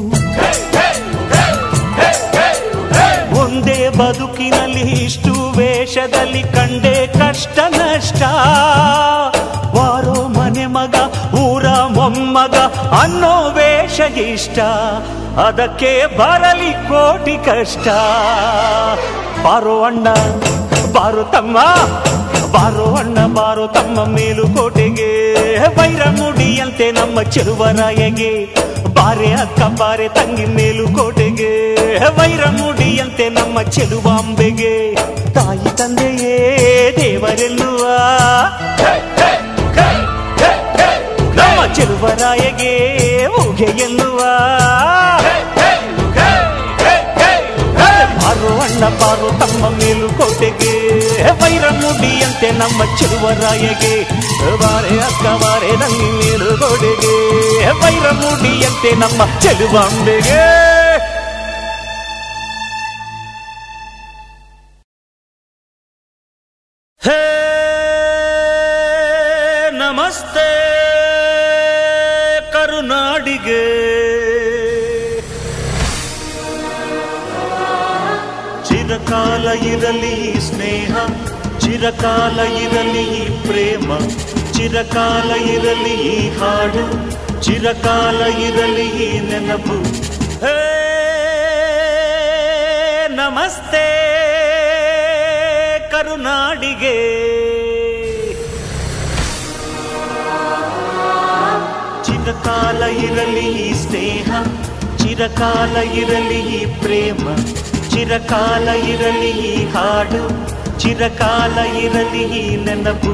ಒಂದೇ ಬದುಕಿನಲ್ಲಿ ಇಷ್ಟು ವೇಷದಲ್ಲಿ ಕಂಡೆ ಕಷ್ಟ ನಷ್ಟ, ವಾರೋ ಮನೆ ಮಗ ಊರ ಮೊಮ್ಮಗ ಅನ್ನೋ ವೇಷ ಇಷ್ಟ, ಅದಕ್ಕೆ ಬರಲಿ ಕೋಟಿ ಕಷ್ಟ. ಬಾರೋ ಅಣ್ಣ ಬಾರೋ ತಮ್ಮ, ಬಾರೋ ಅಣ್ಣ ಬಾರೋ ತಮ್ಮ ಮೇಲುಕೋಟೆಗೆ, ವೈರಮುಡಿಯಂತೆ ನಮ್ಮ ಚೆಲುವರಾಯಗೆ, ಬಾರೆ ಅಕ್ಕ ಬಾರೆ ತಂಗಿ ಮೇಲುಕೋಟೆಗೆ, ವೈರಮುಡಿಯಂತೆ ನಮ್ಮ ಚೆಲುವಾಂಬೆಗೆ. ತಾಯಿ ತಂದೆಯೇ ದೇವರೆನ್ನುವ ನಮ್ಮ ಚೆಲುವರಾಯಗೆ ಉಗೆ ಎನ್ನುವ, ಬಾರೋ ಅಣ್ಣ ಬಾರೋ ತಮ್ಮ ಮೇಲುಕೋಟೆಗೆ, ವೈರಮುಡಿಯಂತೆ ನಮ್ಮ ಚೆಲುವರಾಯಗೆ, ಬಾರೆ ಅಕ್ಕ ಬಾರೆ ತಂಗಿ ಮೇಲುಕೋಟೆಗೆ, ವೈರಮುಡಿಯಂತೆ ನಮ್ಮ ಚೆಲುವಾಂಬೆಗೆ. ಹೇ ನಮಸ್ತೆ ಕರುನಾಡಿಗೆ ಚಿರಕಾಲ ಇರಲಿ ಸ್ನೇಹ ಚಿರಕಾಲ ಇರಲಿ ಪ್ರೇಮ ಚಿರಕಾಲ ಇರಲಿ ಹಾಡು ಚಿರಕಾಲ ಇರಲಿ ನೆನಪು ಹೇ ನಮಸ್ತೆ ಕರುನಾಡಿಗೆ ಚಿರಕಾಲ ಇರಲಿ ಸ್ನೇಹ ಚಿರಕಾಲ ಇರಲಿ ಪ್ರೇಮ ಚಿರಕಾಲ ಇರಲಿ ಹಾಡು ಚಿರಕಾಲ ಇರಲಿ ನೆನಪು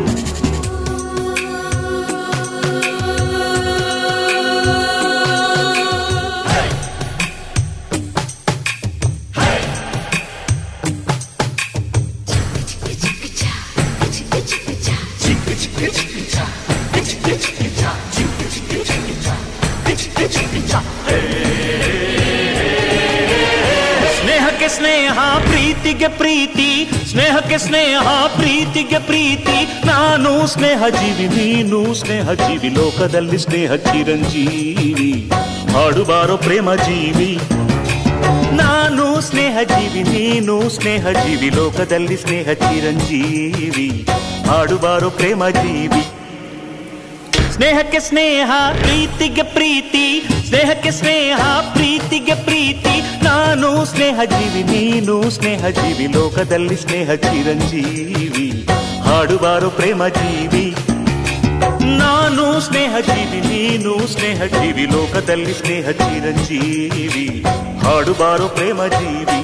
ಸ್ನೇಹಕ್ಕೆ ಸ್ನೇಹ ಪ್ರೀತಿಗೆ ಪ್ರೀತಿ ಸ್ನೇಹಕ್ಕೆ ಸ್ನೇಹ ಪ್ರೀತಿಗೆ ಪ್ರೀತಿ ನಾನು ಸ್ನೇಹ ಜೀವಿ ನೀನು ಸ್ನೇಹ ಜೀವಿ ಲೋಕದಲ್ಲಿ ಸ್ನೇಹ ಚಿರಂಜೀವಿ ಹಾಡುಬಾರೋ ಪ್ರೇಮ ಜೀವಿ ನಾನು ಸ್ನೇಹ ಜೀವಿ ನೀನು ಸ್ನೇಹ ಜೀವಿ ಲೋಕದಲ್ಲಿ ಸ್ನೇಹ ಚಿರಂಜೀವಿ ಹಾಡುಬಾರೋ ಪ್ರೇಮ ಜೀವಿ ಸ್ನೇಹಕ್ಕೆ ಸ್ನೇಹ ಪ್ರೀತಿಗೆ ಪ್ರೀತಿ ಸ್ನೇಹಕ್ಕೆ ಸ್ನೇಹ ಪ್ರೀತಿಗೆ ಪ್ರೀತಿ ನಾನು ಸ್ನೇಹ ಜೀವಿ ನೀನು ಸ್ನೇಹ ಜೀವಿ ಲೋಕದಲ್ಲಿ ಸ್ನೇಹ ಚಿರಂಜೀವಿ ಹಾಡುಬಾರೋ ಪ್ರೇಮ ಜೀವಿ ನಾನು ಸ್ನೇಹ ಜೀವಿ ನೀನು ಸ್ನೇಹ ಜೀವಿ ಲೋಕದಲ್ಲಿ ಸ್ನೇಹ ಚಿರಂಜೀವಿ ಹಾಡುಬಾರೋ ಪ್ರೇಮ ಜೀವಿ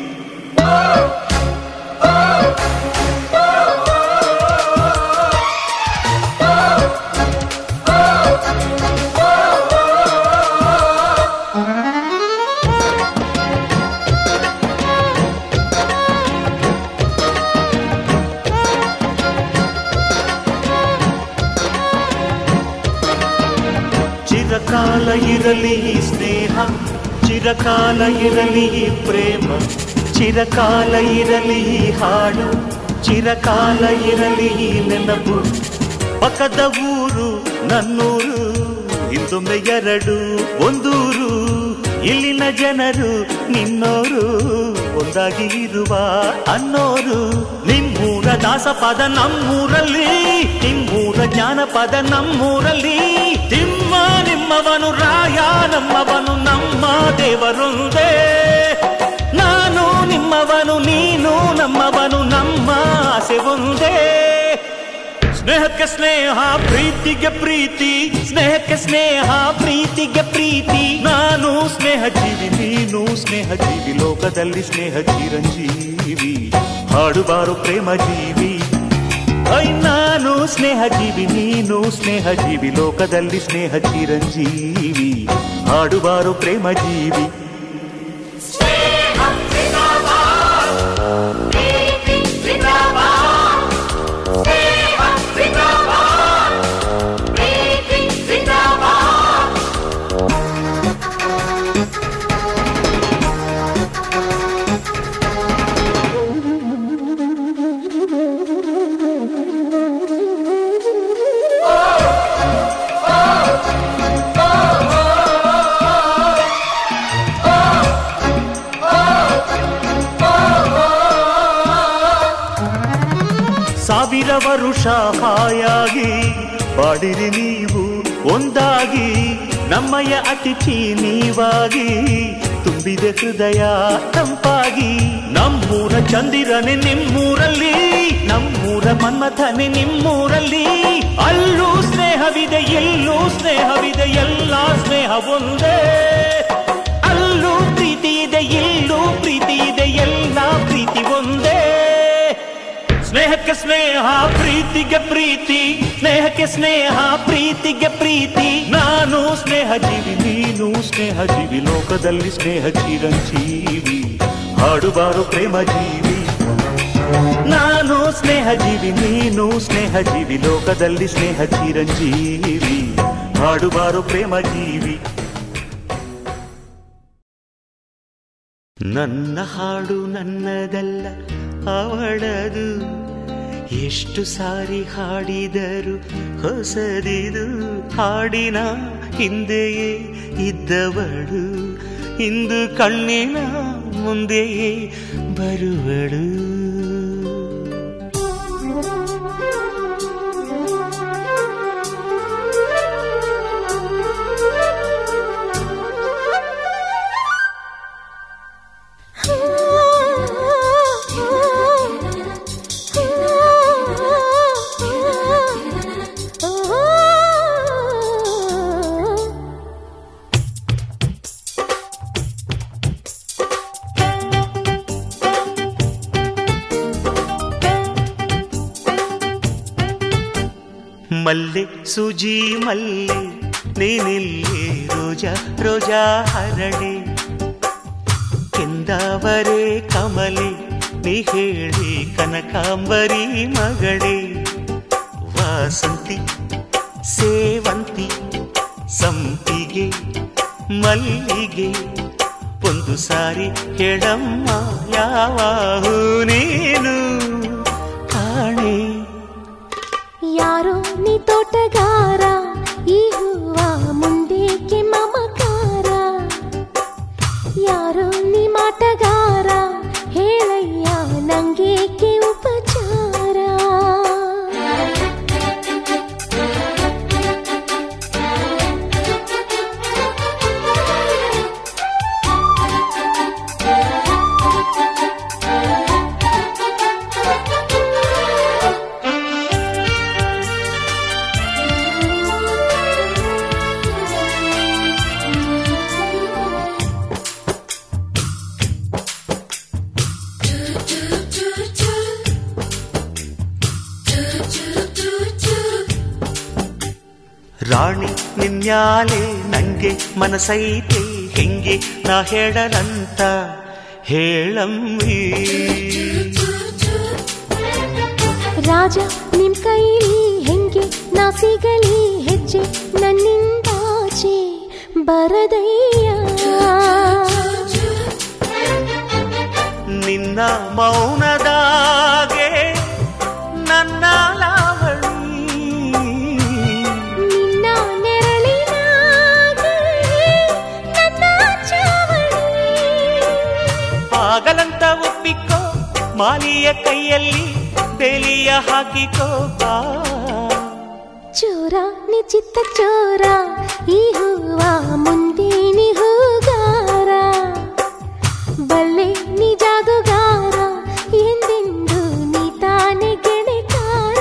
ಚಿರಕಾಲ ಇರಲಿ ಸ್ನೇಹ ಚಿರಕಾಲ ಇರಲಿ ಪ್ರೇಮ ಚಿರಕಾಲ ಇರಲಿ ಹಾಡು ಚಿರಕಾಲ ಇರಲಿ ನೆನಪು ಪಕ್ಕದ ಊರು ನನ್ನೂರು ಹಿಂದೊಮ್ಮೆ ಎರಡು ಒಂದೂರು ಇಲ್ಲಿನ ಜನರು ನಿನ್ನೋರು ಒಂದಾಗಿ ಇರುವ ಅನ್ನೋರು ನಿಮ್ಮೂರ ದಾಸಪದ ನಮ್ಮೂರಲ್ಲಿ ನಿಮ್ಮೂರ ಜ್ಞಾನಪದ ನಮ್ಮೂರಲ್ಲಿ ತಿಮ್ಮ ನಿಮ್ಮವನು ರಾಯ ನಮ್ಮವನು ನಮ್ಮ ದೇವರೊಂದೇ ನಾನು ನಿಮ್ಮವನು ನೀನು ನಮ್ಮವನು ನಮ್ಮ ಆಸೆ ಒಂದೇ ಸ್ನೇಹಕ್ಕೆ ಸ್ನೇಹ ಪ್ರೀತಿಗೆ ಪ್ರೀತಿ ಸ್ನೇಹಕ್ಕೆ ಸ್ನೇಹ ಪ್ರೀತಿಗೆ ಪ್ರೀತಿ ನಾನು ಸ್ನೇಹ ಜೀವಿ ನೀನು ಸ್ನೇಹ ಜೀವಿ ಲೋಕದಲ್ಲಿ ಸ್ನೇಹ ಚಿರಂಜೀವಿ ಹಾಡುಬಾರೋ ಪ್ರೇಮ ಜೀವಿ ನಾನು ಸ್ನೇಹ ಜೀವಿ ನೀನು ಸ್ನೇಹ ಜೀವಿ ಲೋಕದಲ್ಲಿ ಸ್ನೇಹ ಚಿರಂಜೀವಿ ಹಾಡುಬಾರೋ ಪ್ರೇಮ ಜೀವಿ ಸಾವಿರ ವರುಷ ಹಾಯಾಗಿ ಬಾಡಿರಿ ನೀವು ಒಂದಾಗಿ ನಮ್ಮಯ್ಯ ಅತಿಥಿ ನೀವಾಗಿ ತುಂಬಿದೆ ಹೃದಯ ತಂಪಾಗಿ ನಮ್ಮೂರ ಚಂದಿರನೆ ನಿಮ್ಮೂರಲ್ಲಿ ನಮ್ಮೂರ ಮನ್ಮಥನೆ ನಿಮ್ಮೂರಲ್ಲಿ ಅಲ್ಲೂ ಸ್ನೇಹವಿದೆ ಎಲ್ಲೂ ಸ್ನೇಹವಿದೆ ಎಲ್ಲ ಸ್ನೇಹ ಒಂದೇ ಅಲ್ಲೂ ಪ್ರೀತಿ ಇದೆ ಇಲ್ಲೂ ಪ್ರೀತಿ ಇದೆ ಎಲ್ಲ ಪ್ರೀತಿ ಒಂದೇ ಸ್ನೇಹಕ್ಕೆ ಸ್ನೇಹ ಪ್ರೀತಿಗೆ ಪ್ರೀತಿ ಸ್ನೇಹಕ್ಕೆ ಸ್ನೇಹ ಪ್ರೀತಿಗೆ ಪ್ರೀತಿ ನಾನು ಸ್ನೇಹ ಜೀವಿ ನೀನು ಸ್ನೇಹ ಜೀವಿ ಲೋಕದಲ್ಲಿ ಸ್ನೇಹ ಚಿರಂಜೀವಿ ಹಾಡುಬಾರೋ ಪ್ರೇಮ ಜೀವಿ ನಾನು ಸ್ನೇಹ ಜೀವಿ ನೀನು ಸ್ನೇಹ ಜೀವಿ ಲೋಕದಲ್ಲಿ ಸ್ನೇಹ ಚಿರಂಜೀವಿ ಹಾಡುಬಾರೋ ಪ್ರೇಮ ಜೀವಿ ನನ್ನ ಹಾಡು ನನ್ನದಲ್ಲ ಅವಳದು ಎಷ್ಟು ಸಾರಿ ಹಾಡಿದರು ಹೊಸದಿದು ಹಾಡಿನ ಹಿಂದೆಯೇ ಇದ್ದವಳು ಇಂದು ಕಣ್ಣಿನ ಮುಂದೆಯೇ ಬರುವಳು. ಮಲ್ಲೆ ಸುಜಿ ಮಲ್ಲೆ ನೀನಿಲ್ಲಿ ರೋಜಾ ರೋಜಾ ಹರಳೆ ಕೆಂದಾವರೆ ಕಮಲೆ ನೀ ಹೇಳಿ ಕನಕಾಂಬರಿ ಮಗಳೇ ವಾಸಂತಿ ಸೇವಂತಿ ಸಂಪಿಗೆ ಮಲ್ಲಿಗೆ ಒಂದು ಸಾರಿ ಹೇಳಮ್ಮ ಯಾವ ನೀನು ಕಾಣೆ. ಯಾರೋ ನೀ ತೋಟಗಾರ ಈ ಹೂವ ಮುಂದೇಕೆ ಮಮಕಾರ ಯಾರೋ ನೀ ಮಾಟಗಾರ ಹೇಳಯ್ಯ ನಂಗೇಕೆ ಉಪಚಾರ. ರಾಣಿ ನಿನ್ಯಾಲೆ ನಂಗೆ ಮನಸೈತೆ ಹೆಂಗೆ ನಾ ಹೇಳಲಂತ ಹೇಳಮ್ಮಿ. ರಾಜ ನಿಮ್ ಕೈಲಿ ಹೆಂಗೆ ನಾ ಸಿಗಲಿ ಹೆಜ್ಜೆ ನನ್ನಿಂದಾಚೆ ಬರದಯ್ಯ. ನಿನ್ನ ಮೌನದಾಗೆ ನನ್ನ ಲಾವಣಿ ನಿನ್ನ ನೆರಳಿನಾಗೆ ನನ್ನ ಚಾವಣಿ. ಆಗಲಂತ ಒಪ್ಪಿಕೋ ಮಾಲಿಯ ಕೈಯಲ್ಲಿ ಬೇಲಿಯ ಹಾಕಿಕೋ ಬಾ. ಚೋರ ನಿಚಿತ್ತ ಚೋರ ಈ ಹೂವ ಮುಂದೆ ನಿ ಹೂಗಾರ ಬಲ್ಲೆ ನಿ ಜಾದುಗಾರ ಎಂದೆಂದು ನೀ ತಾನೆ ಗೆಣೆಕಾರ.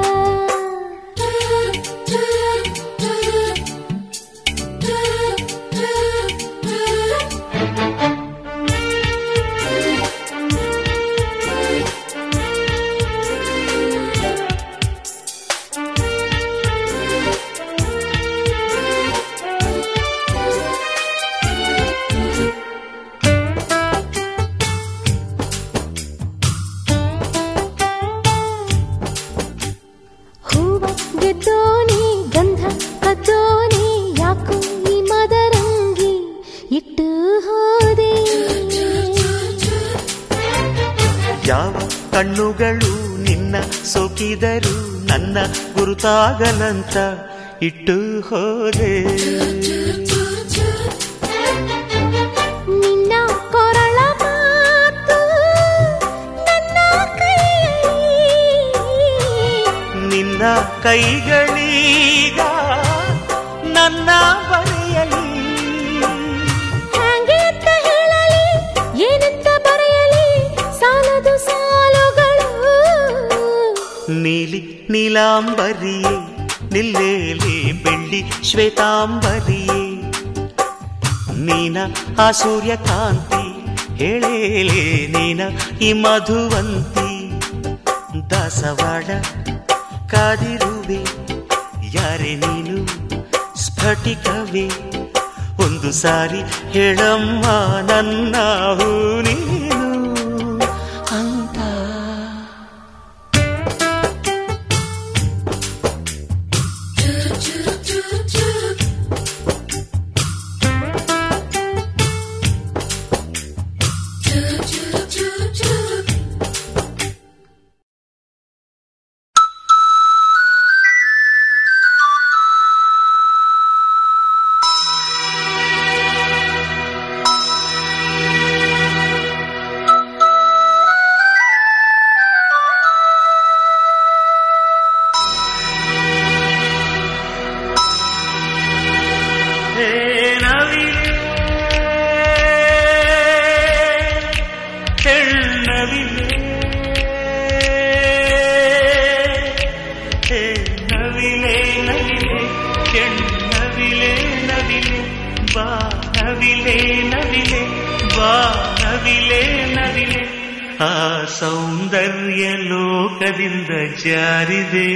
ಹೂವ ಗೆದ್ದೋನಿ ಗಂಧ ಕದ್ದೋನಿ ಯಾಕೋ ಈ ಮದರಂಗಿ ಇಟ್ಟು ಹೋದೆ. ಯಾವ ಕಣ್ಣುಗಳು ನಿನ್ನ ಸೋಕಿದರು ನನ್ನ ಗುರುತಾಗಲಂತ ಇಟ್ಟು ಹೋದೆ. ನಿನ್ನ ಕೊರಳ ಮಾತು ನನ್ನ ಕೈಯಲ್ಲಿ ನಿನ್ನ ಕೈಗಳೀಗ ನನ್ನ ಬರೆಯಲಿ ಹಾಗೆ ಅಂತ ಹೇಳಲಿ ಏನಂತ ಬರೆಯಲಿ ಸಾಲದು ಸಾಲುಗಳು. ನೀಲಿ ನೀಲಾಂಬರಿಯೇ ನಿಲ್ಲೇಲಿ ಬೆಳ್ಳಿ ಶ್ವೇತಾಂಬರಿಯೇ ನೀನ ಆ ಸೂರ್ಯಕಾಂತಿ ಹೇಳೇಲೆ ನೀನ ಈ ಮಧುವಂತಿ. ದಾಸವಾಡ ಕಾದಿರುವೆ ಯಾರೇ ನೀನು ಸ್ಫಟಿಕವೇ ಒಂದು ಸಾರಿ ಹೇಳಮ್ಮ ನನ್ನ ಹೂ ನೀನು ಅಂತ. ನವಿಲೆ ನವಿಲೆ ಹೆಣ್ಣವಿಲೆ ನವಿಲೆ ಬಾ ನವಿಲೆ ನವಿಲೆ ಬಾ ನವಿಲೆ ನವಿಲೆ ಆ ಸೌಂದರ್ಯ ಲೋಕದಿಂದ ಜಾರಿದೆ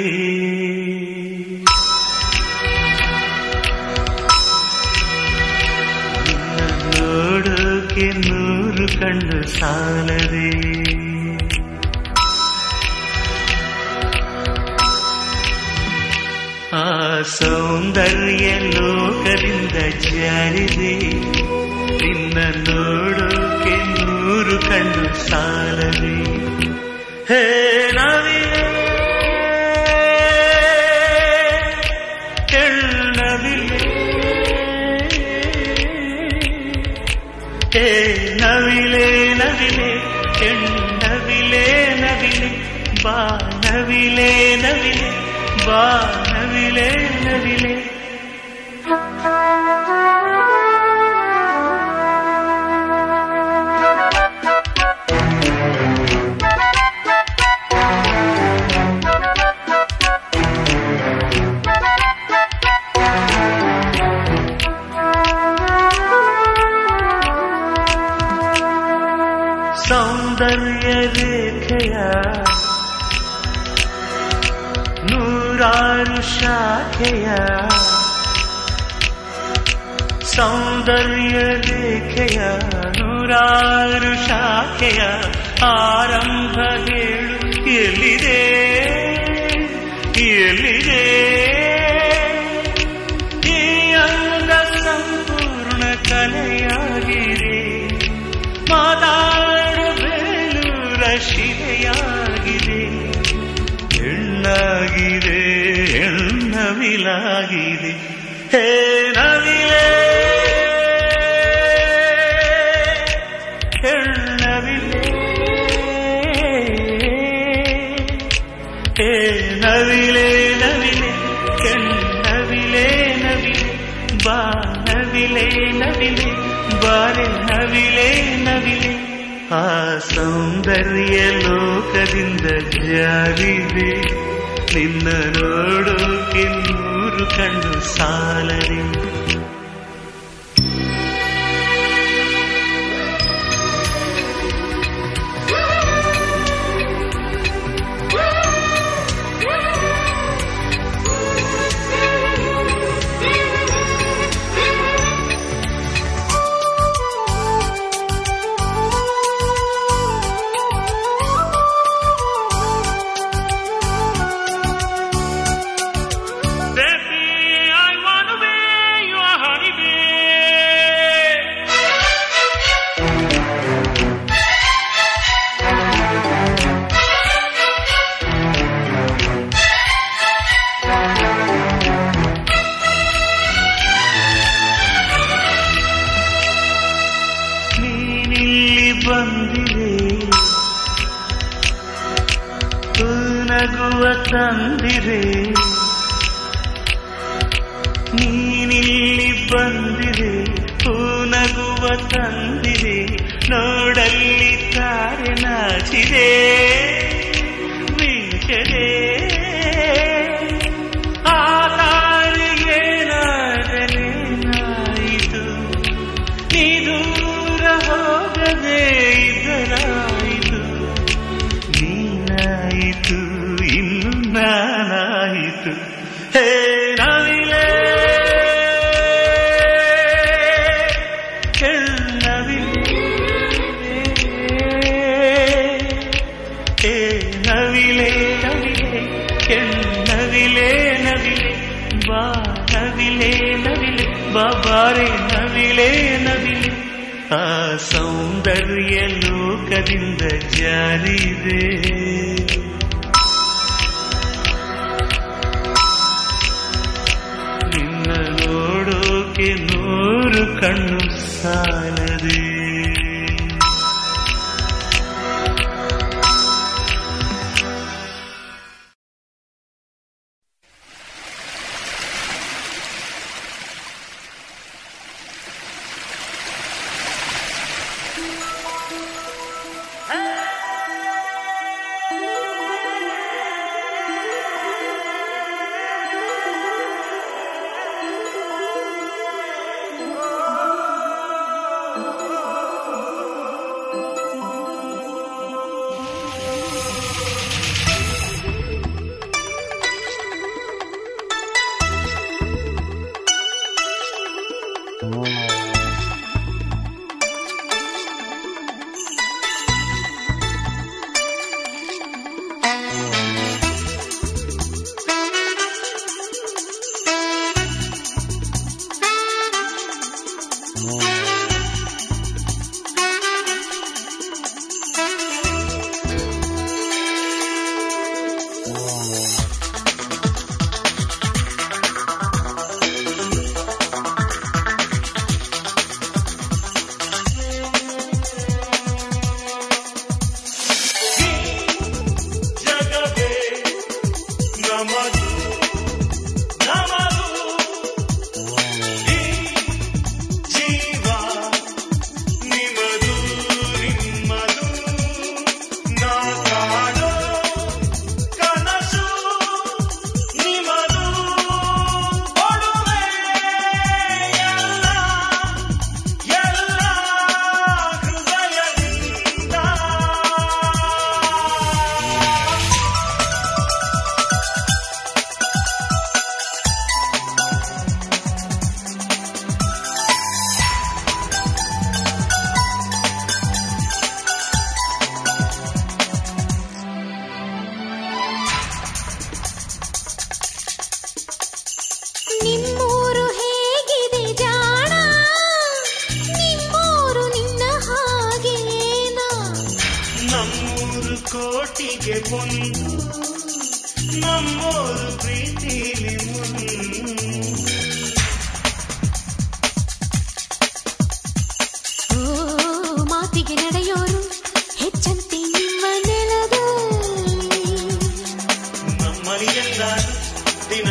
ನೋಡೋಕೆ 100 ಕಣ್ಣು ಸಾಲದೆ ಆ ಸೌಂದರ್ಯ ಲೋಕದಿಂದ ಜಾರಿದೆ ನಿನ್ನ ನೋಡೋಕೆ 100 ಕಣ್ಣು ಸಾಲದೆ ಹೇ ನವಿಲೆ ಹೆಣ್ಣವಿಲೆ ಹೇ ನವಿಲೆ ನವಿಲೆ ಹೆಣ್ಣವಿಲೆ ನವಿಲೆ ಬಾ ನವಿಲೆ ನವಿಲೆ ಬಾ ನವಿಲೆ ನವಿಲೆ ಸೌಂದರ್ಯ ರೇಖೆಯ 100 ಶಾಖೆಯ ಸೌಂದರ್ಯ ರೇಖೆಯ 100 ಶಾಖೆಯ ಆರಂಭ ಹೇಳು ಎಲ್ಲಿದೆ ಎಲ್ಲಿದೆ ಈ ಅಂಗ ಸಂಪೂರ್ಣ ಕಲೆಯಾಗಿದೆ ಮಾತಾಡಬೇಲೂರ ಶಿಲೆಯಾಗಿದೆ ಹೆಣ್ಣಾಗಿದೆ ಹೆಣ್ಣವಿಲಾಗಿದೆ ಹೇ ನವಿಲೆ ಹೆಣ್ಣವಿಲೆ ಹೇ ನವಿಲೆ ನವಿಲೆ ಹೆಣ್ಣವಿಲೆ ನವಿಲೆ ಬಾ ನವಿಲೆ ನವಿಲೆ ಬಾರೆ ನವಿಲೆ ನವಿಲೆ ಆ ಸೌಂದರ್ಯ ಲೋಕದಿಂದ ಜಾರಿದೆ ನಿನ್ನ ನೋಡೋಕೆ 100 ಕಣ್ಣು ಸಾಲದೆ ನಗುವ ತಂದಿರೆ ನೀನಿಲ್ಲಿ ಬಂದಿರೆ ನಗುವ ತಂದಿರೆ ನೋಡಲ್ಲಿ ತಾರೆ ನಾಚಿದೆ ಮಿಂಚದೆ ಆ ತಾರಿಗೆ ನಾಯಿತು ನೀ ದೂರ ಹೋಗದೆ ಇದರಾಯಿತು ನೀನಾಯಿತು ಇನ್ನು ನಾನಾಯಿತು ಹೇ ನವಿಲೆ ಹೇ ನವಿಲೆ ನವಿಲೆ ನವಿಲೆ ನವಿಲೆ ಬಾ ನವಿಲೆ ನವಿಲೆ ಬಾಬಾರೆ ನವಿಲೆ ನವಿಲೆ ಆ ಸೌಂದರ್ಯ ಲೋಕದಿಂದ ಜಾರಿದೆ ನಿನ್ನ ನೋಡೋಕೆ 100 ಕಣ್ಣು ಸಾಲದೆ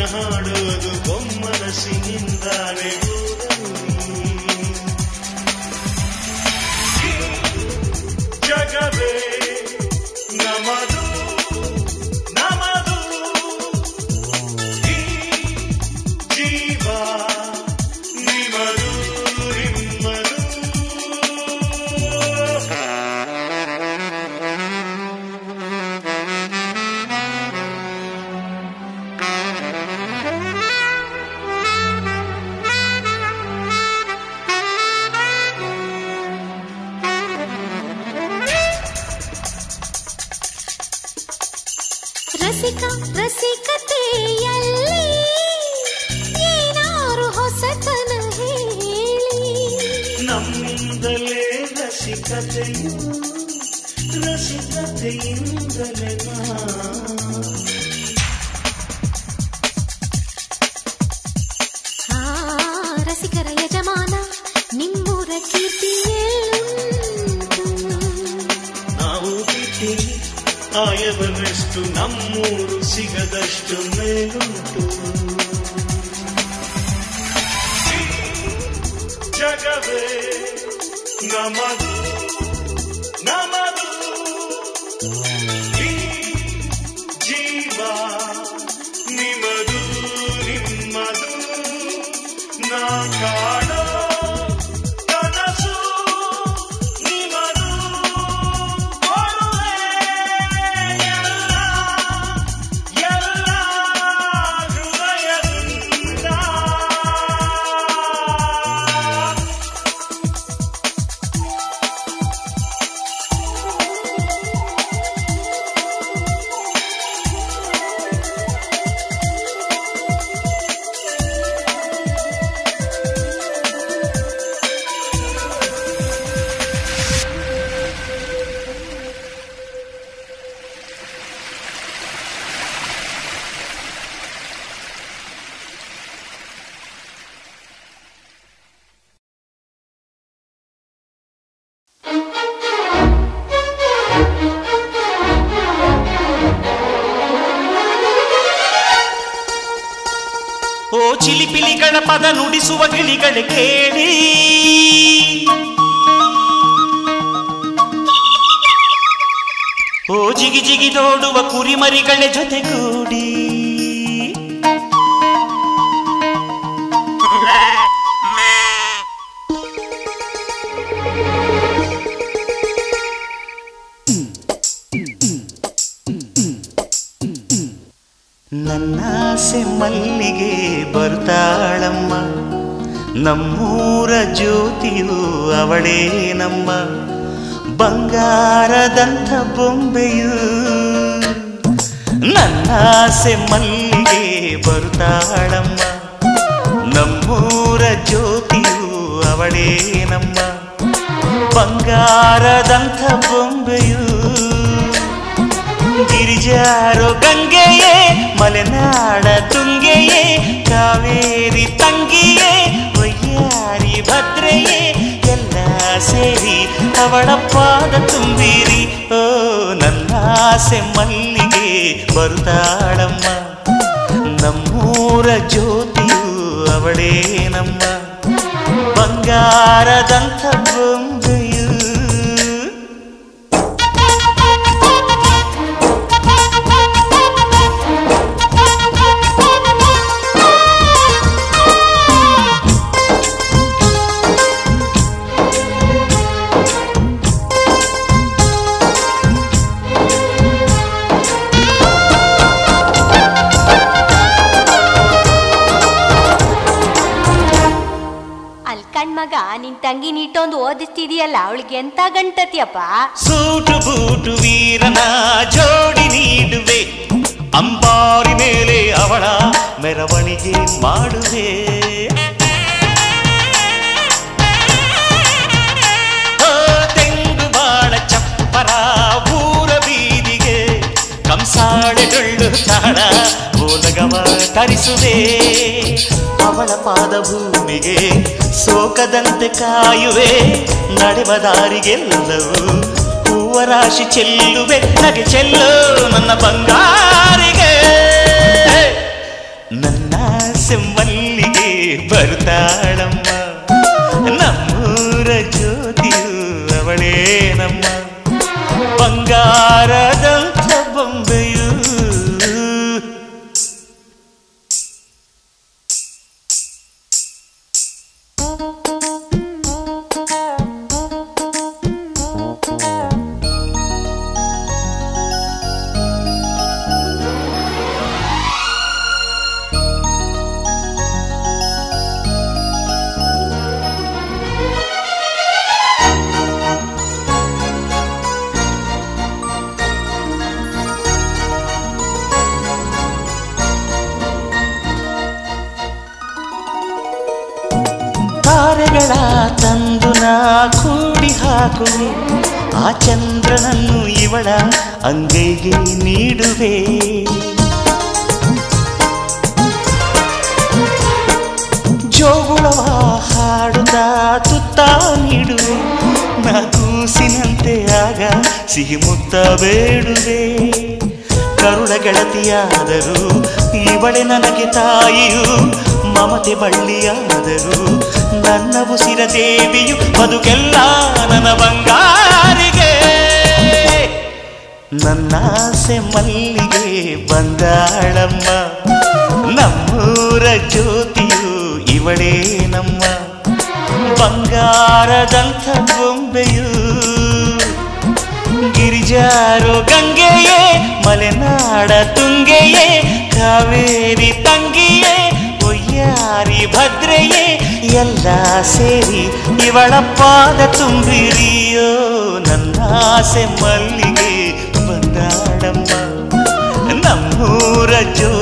ಹಾಡೋದು ಬೊಮ್ಮನಸಿನಿಂದಾನೆ ಜಗವೇ ನಮದು ನಮದು ಈ ಜೀವ ನಿಮದು ನಿಮ್ಮದು ರಸಿಕ ರಸಿಕತೆಯಲ್ಲಿ ಏನಾರು ಹೊಸತನ ಹೇಳಿ ನಮ್ಮಿಂದಲೇ ರಸಿಕತೆಯು ರಸಿಕತೆಯಿಂದಲೇ ರಸಿಕರ ಯಜಮಾನ ನಿಮ್ಮೂರ ಕೀರ್ತಿಯೇಳುಂಟು ನಾವು ಬಿಟ್ಟಿ ಆಯವನಷ್ಟು ನಮ್ಮೂರು ಸಿಗದಷ್ಟು ಮೇಲುಂಟು ಜಗವೇ ನಮದು ನಮದು ಈ ಜೀವ ನಿಮದು ನಿಮ್ಮದು ನಾ ಕಾಣೋ ಕನಸು ನಿಮದು ಕೊಡುವೆ ಎಲ್ಲ ಹೃದಯದಿಂದ ಓ ಚಿಲಿಪಿಲಿಗಳ ಪದ ನುಡಿಸುವ ಗಿಳಿಗಳೇ ಕೇಳಿ, ಓ ಜಿಗಿ ಜಿಗಿ ನೋಡುವ ಕುರಿಮರಿಗಳ ಜೊತೆಗೂಡಿ, ನನ್ನಾಸೆ ಮಲ್ಲಿಗೆ ಬರ್ತಾಳಮ್ಮ, ನಮ್ಮೂರ ಜ್ಯೋತಿಯು ಅವಳೇ ನಮ್ಮ, ಬಂಗಾರದಂಥ ಬೊಂಬೆಯು. ನನ್ನಾಸೆ ಮಲ್ಲಿಗೆ ಬರ್ತಾಳಮ್ಮ, ನಮ್ಮೂರ ಜ್ಯೋತಿಯು ಅವಳೇ ನಮ್ಮ, ಬಂಗಾರದಂಥ ಬೊಂಬೆಯು. ಗಿರಿಜಾರೋ ಗಂಗೆಯೇ, ಮಲೆನಾಡ ತುಂಗೆಯೇ, ಕಾವೇರಿ ತಂಗಿಯೇ, ವಯ್ಯಾರಿ ಭದ್ರೆಯೇ, ಎಲ್ಲ ಸೇರಿ ಅವಳ ಪಾದ ತುಂಬಿರಿ. ಓ ನನ್ನಾಸೆ ಮಲ್ಲಿಗೆ ಬರುತ್ತಾಳಮ್ಮ, ನಮ್ಮೂರ ಜ್ಯೋತಿಯು ಅವಳೇ ನಮ್ಮ, ಬಂಗಾರದಂಥ ಬೊಂಬೆಯು. ಮಗ ನಿನ್ ತಂಗಿ ನೀಟೊಂದು ಓದಿಸ್ತಿದೀಯಲ್ಲ, ಅವಳಿಗೆ ಎಂತ ಗಂಟತಿಯಪ್ಪ. ಸೂಟು ಬೂಟು ವೀರನ ಜೋಡಿ ನೀಡುವೆ, ಅಂಬಾರಿ ಮೇಲೆ ಅವಳ ಮೆರವಣಿಗೆ ಮಾಡುವೆ. ತೆಂಗು ಬಾಳ ಚಪ್ಪರ ಊರ ಬೀದಿಗೆ, ಕಂಸಾಳೆ ಡೊಳ್ಳು ತಾಳ ಓಲಗವ ತರಿಸುವೆ. ಅವಳ ಪಾದ ಭೂಮಿಗೆ ಸೋಕದಂತೆ ಕಾಯುವೆ, ನಡೆವ ದಾರಿಗೆಲ್ಲವೂ ಹೂವ ರಾಶಿ ಚೆಲ್ಲುವೆ. ನಗೆ ಚೆಲ್ಲು ನನ್ನ ಬಂಗಾರಿಗೆ, ನನ್ನ ಸೆಮ್ಮಲ್ಲಿಗೆ ಬರ್ತಾಳಮ್ಮ, ನಮ್ಮೂರ ಜ್ಯೋತಿಯು ಅವಳೇ ನಮ್ಮ, ಬಂಗಾರದಂಥ ಬೊಂಬೆಯು. ತಾರೆಗಳ ತಂದು ನಾ ಕೂಡಿ ಹಾಕುವೆ, ಆ ಚಂದ್ರನನ್ನು ಇವಳ ಅಂಗೈಗೆ ನೀಡುವೆ. ಜೋಗುಳವ ಹಾಡುತ್ತ ತುತ್ತ ನೀಡುವೆ, ನಾ ಕೂಸಿನಂತೆ ಆಗ ಸಿಹಿ ಮುತ್ತ ಬೇಡುವೆ. ಕರುಳ ಗೆಳತಿಯಾದರೂ ಇವಳೆ ನನಗೆ ತಾಯಿಯು, ಮಮತೆ ಬಳ್ಳಿಯಾದರೂ ನನ್ನ ಉಸಿರ ದೇವಿಯು, ಬದುಕೆಲ್ಲ ನನ್ನ ಬಂಗಾರಿಗೆ. ನನ್ನಾಸೆ ಮಲ್ಲಿಗೆ ಬಂದಾಳಮ್ಮ, ನಮ್ಮೂರ ಜ್ಯೋತಿಯು ಇವಳೇ ನಮ್ಮ, ಬಂಗಾರದಂಥ ಬೊಂಬೆಯು. ಗಿರಿಜಾರೋ ಗಂಗೆಯೇ, ಮಲೆನಾಡ ತುಂಗೆಯೇ, ಕಾವೇರಿ ತಂಗಿಯೇ, ಒಯ್ಯಾರಿ ಭದ್ರೆಯೇ, ಎಲ್ಲ ಸೇರಿ ಇವಳ ಪಾದ ತುಂಬಿರಿಯೋ. ನನ್ನಾಸೆ ಮಲ್ಲಿಗೆ ಬಂದಾಳಮ್ಮ, ನಮ್ಮೂರ ಜೋ